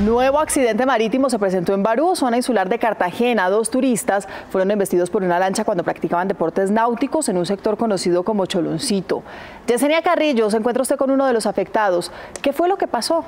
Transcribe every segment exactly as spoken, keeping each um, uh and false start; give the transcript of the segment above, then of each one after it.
Nuevo accidente marítimo se presentó en Barú, zona insular de Cartagena. Dos turistas fueron embestidos por una lancha cuando practicaban deportes náuticos en un sector conocido como Choloncito. Yesenia Carrillo, se encuentra usted con uno de los afectados. ¿Qué fue lo que pasó?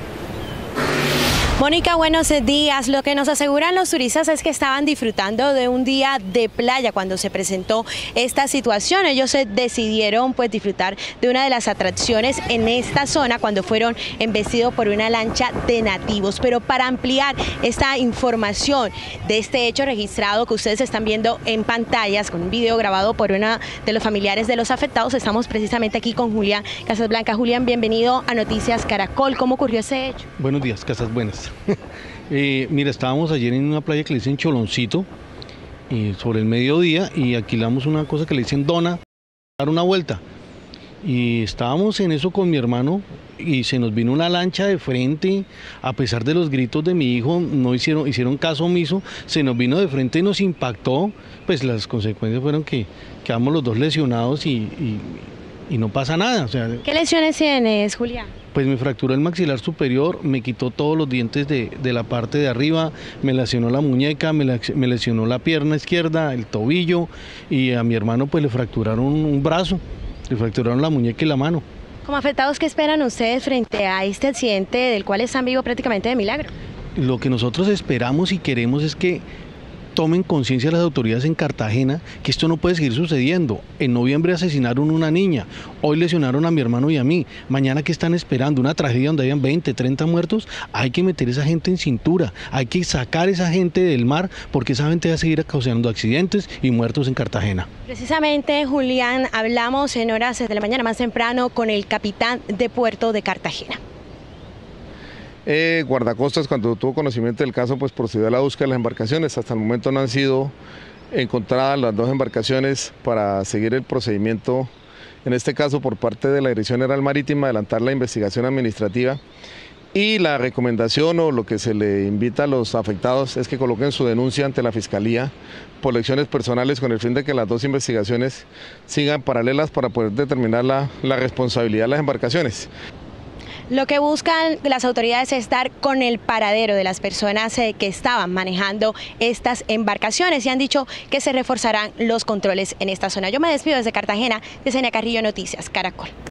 Mónica, buenos días. Lo que nos aseguran los turistas es que estaban disfrutando de un día de playa cuando se presentó esta situación. Ellos se decidieron pues disfrutar de una de las atracciones en esta zona cuando fueron embestidos por una lancha de nativos. Pero para ampliar esta información de este hecho registrado que ustedes están viendo en pantallas con un video grabado por una de los familiares de los afectados, estamos precisamente aquí con Julián Casasblanca. Julián, bienvenido a Noticias Caracol. ¿Cómo ocurrió ese hecho? Buenos días, Casas Buenas. eh, mira, estábamos ayer en una playa que le dicen Choloncito, eh, sobre el mediodía, y alquilamos una cosa que le dicen Dona, dar una vuelta. Y estábamos en eso con mi hermano y se nos vino una lancha de frente. A pesar de los gritos de mi hijo, no hicieron, hicieron caso omiso, se nos vino de frente y nos impactó. Pues las consecuencias fueron que quedamos los dos lesionados y, y, y no pasa nada. O sea, ¿qué lesiones tienes, Julián? Pues me fracturó el maxilar superior, me quitó todos los dientes de, de la parte de arriba, me lesionó la muñeca, me, la, me lesionó la pierna izquierda, el tobillo, y a mi hermano pues le fracturaron un brazo, le fracturaron la muñeca y la mano. Como afectados, ¿qué esperan ustedes frente a este accidente del cual están vivos prácticamente de milagro? Lo que nosotros esperamos y queremos es que tomen conciencia las autoridades en Cartagena que esto no puede seguir sucediendo. En noviembre asesinaron a una niña, hoy lesionaron a mi hermano y a mí. Mañana, ¿qué están esperando? Una tragedia donde hayan veinte, treinta muertos. Hay que meter a esa gente en cintura, hay que sacar a esa gente del mar, porque esa gente va a seguir causando accidentes y muertos en Cartagena. Precisamente, Julián, hablamos en horas de la mañana más temprano con el capitán de puerto de Cartagena. Eh, guardacostas, cuando tuvo conocimiento del caso, pues procedió a la búsqueda de las embarcaciones. Hasta el momento no han sido encontradas las dos embarcaciones para seguir el procedimiento, en este caso por parte de la Dirección General Marítima, adelantar la investigación administrativa. Y la recomendación o lo que se le invita a los afectados es que coloquen su denuncia ante la Fiscalía por lesiones personales con el fin de que las dos investigaciones sigan paralelas para poder determinar la, la responsabilidad de las embarcaciones. Lo que buscan las autoridades es dar con el paradero de las personas que estaban manejando estas embarcaciones y han dicho que se reforzarán los controles en esta zona. Yo me despido desde Cartagena, Yesenia Carrillo, Noticias Caracol.